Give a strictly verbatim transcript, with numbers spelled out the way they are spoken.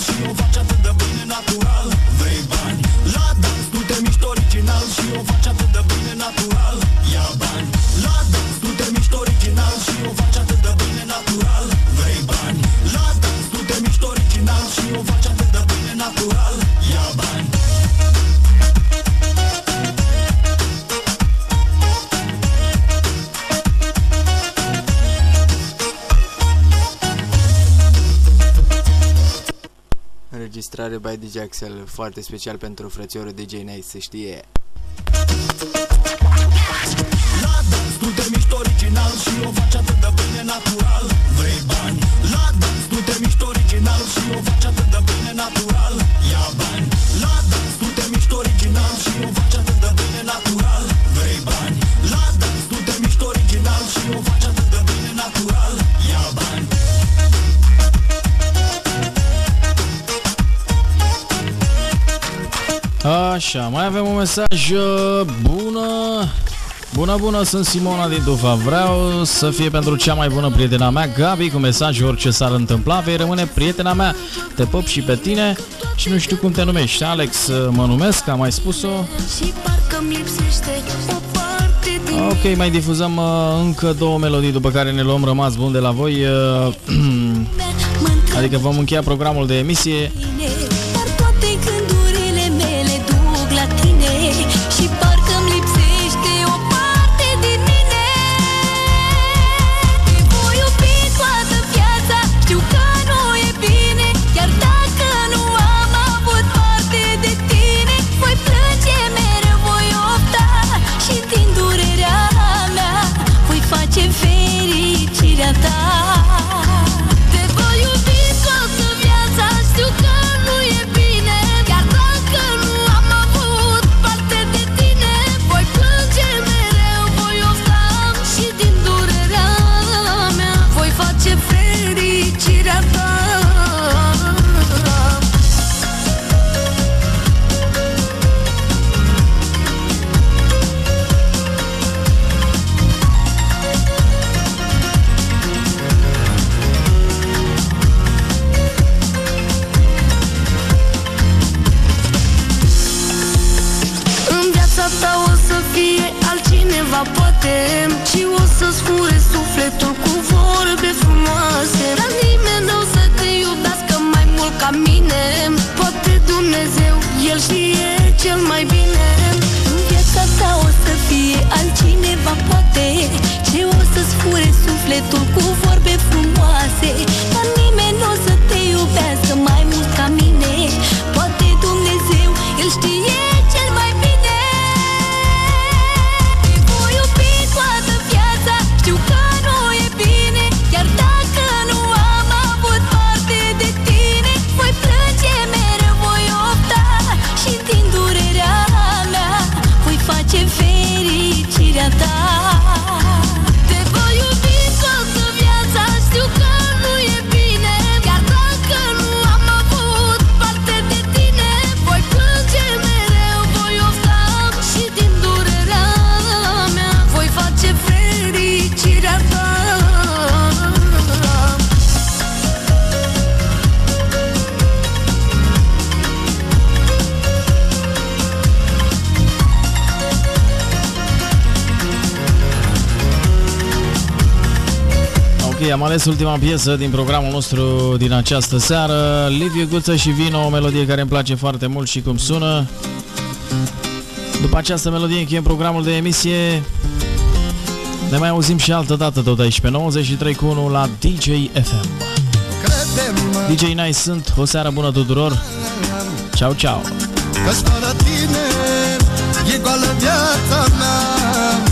și o faci atât de bine natural. Vrei bani? La dans, tu te miști original și o faci atât de bine natural. Ia bani? La dans, tu te miști original și o faci atât de bine natural. Vrei bani? La dans, tu te miști original și o faci atât de bine natural. Ia bani? Înregistrare by D J Axel, foarte special pentru frățiorul D J Nice, să știe. La dans, tu te miști original și o faci atât de bine natural. Vrei bani? La dans, tu te miști original și o faci atât de bine natural. Ia bani? La dans, tu te miști original și o faci atât de bine natural. Vrei bani? La dans, tu te miști original și o faci atât de bine natural. Ia bani? Așa, mai avem un mesaj. Bună, bună, bună, sunt Simona din Tufa. Vreau să fie pentru cea mai bună prietena mea, Gabi, cu mesaj: orice s-ar întâmpla, vei rămâne prietena mea. Te pup și pe tine și nu știu cum te numești. Alex mă numesc, am mai spus-o. Ok, mai difuzăm uh, încă două melodii, după care ne luăm rămas bun de la voi. uh, Adică vom încheia programul de emisie. Și parcă-mi lipsește o parte din mine. Te voi iubi toată viața, știu că nu e bine. Chiar dacă nu am avut parte de tine, voi plânge mereu, voi opta și din durerea mea voi face fericirea ta. Te voi iubi toată viața, știu că nu e bine. Chiar dacă nu am avut parte de tine, voi plânge mereu, voi ofta și din durerea mea voi face fericirea ta. Ta o să fie altcineva, poate, și o să-ți fure sufletul cu vorbe frumoase. Dar nimeni nu o să te iubească mai mult ca mine. Poate Dumnezeu, El știe cel mai bine. În viața ta o să fie altcineva, poate, și o să-ți fure sufletul cu vorbe frumoase. Dar nimeni nu o să te iubească mai mult ca mine. Poate Dumnezeu, El știe cel mai bine. Știu că nu e bine, chiar dacă nu am avut parte de tine, voi plânge mereu, voi opta și din durerea mea voi face fericirea ta. Te voi iubi toată viața, știu că nu e bine, chiar dacă nu am avut parte de tine, voi plânge mereu, voi ofta și din durerea mea voi face fericirea ta. Ok, am ales ultima piesă din programul nostru din această seară, Liviu Guță și Vino, o melodie care îmi place foarte mult și cum sună. După această melodie încheiem programul de emisie. Ne mai auzim și altă dată tot aici pe nouăzeci și trei virgulă unu la D J F M. D J Nice sunt, o seară bună tuturor. Ciao, ciao. Că-s fără tine e goală viața mea.